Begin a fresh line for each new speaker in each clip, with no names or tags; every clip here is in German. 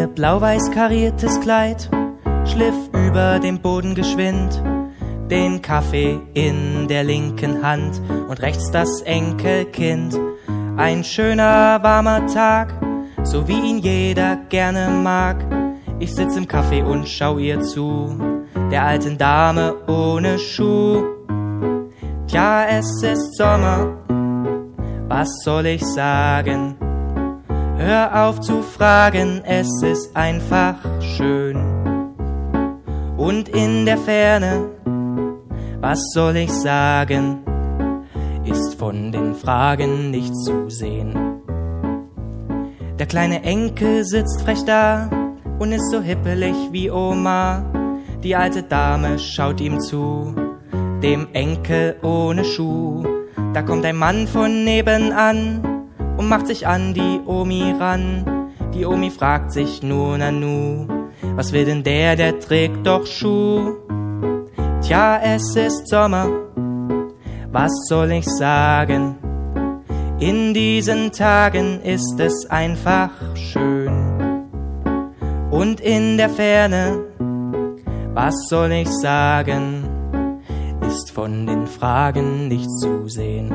Ihr blau-weiß kariertes Kleid schliff über den Boden geschwind, den Kaffee in der linken Hand und rechts das Enkelkind. Ein schöner, warmer Tag, so wie ihn jeder gerne mag. Ich sitz im Café und schau ihr zu, der alten Dame ohne Schuh. Tja, es ist Sommer, was soll ich sagen? Hör auf zu fragen, es ist einfach schön. Und in der Ferne, was soll ich sagen, ist von den Fragen nicht zu sehen. Der kleine Enkel sitzt frech da und ist so hippelig wie Oma. Die alte Dame schaut ihm zu, dem Enkel ohne Schuh. Da kommt ein Mann von nebenan und macht sich an die Omi ran. Die Omi fragt sich nur nanu, was will denn der trägt doch Schuh. Tja, es ist Sommer, was soll ich sagen? In diesen Tagen ist es einfach schön. Und in der Ferne, was soll ich sagen, ist von den Fragen nicht zu sehen.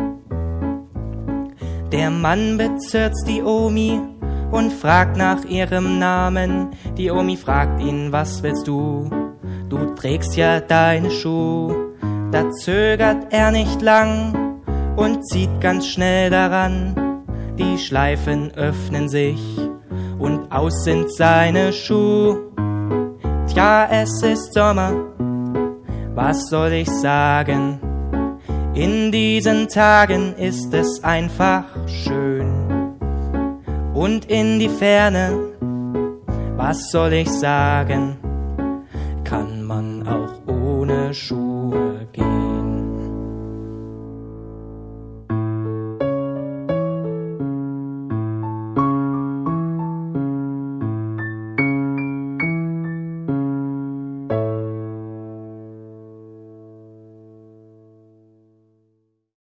Der Mann bezirzt die Omi und fragt nach ihrem Namen. Die Omi fragt ihn, was willst du? Du trägst ja deine Schuhe. Da zögert er nicht lang und zieht ganz schnell daran. Die Schleifen öffnen sich und aus sind seine Schuhe. Tja, es ist Sommer, was soll ich sagen? In diesen Tagen ist es einfach schön. Und in die Ferne, was soll ich sagen? Kann man auch ohne Schuhe gehen.